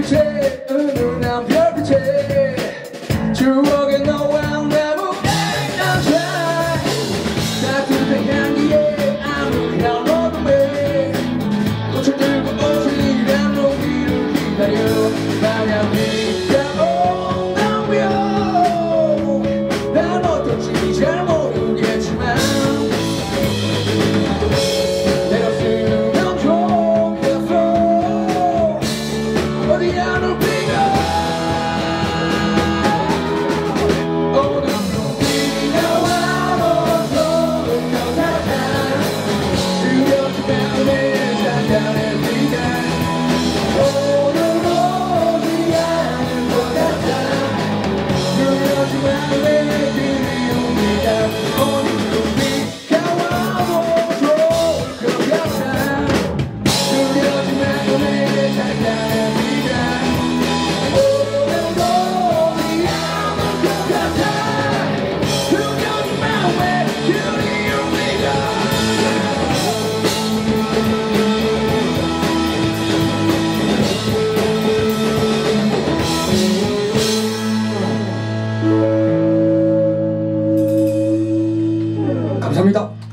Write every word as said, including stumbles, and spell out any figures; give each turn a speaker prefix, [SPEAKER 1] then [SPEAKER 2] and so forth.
[SPEAKER 1] 불빛에 은은한 별빛에 추억의 너와 내 무게를 넘쳐 따뜻한 향기에 아무런 어둠에 꽃을 들고 오시리란 우리를 기다려 만약 네가 온다면 난 어떨지 잘 모르겠지만 내가 쓰면 좋겠어 어디야 눈빛아 오늘 눈빛이 와서 격하다 두렵지 않은 잠깐의 시간 오늘 오지 않을 것 같아 두렵지만 왜 그리움이다 오늘 눈빛이 와서 좋을 것 같아 두렵지만 왜 잠깐의 시간 오늘 오지 않을 것 같아 두렵지만 왜 그리움이다 감사합니다.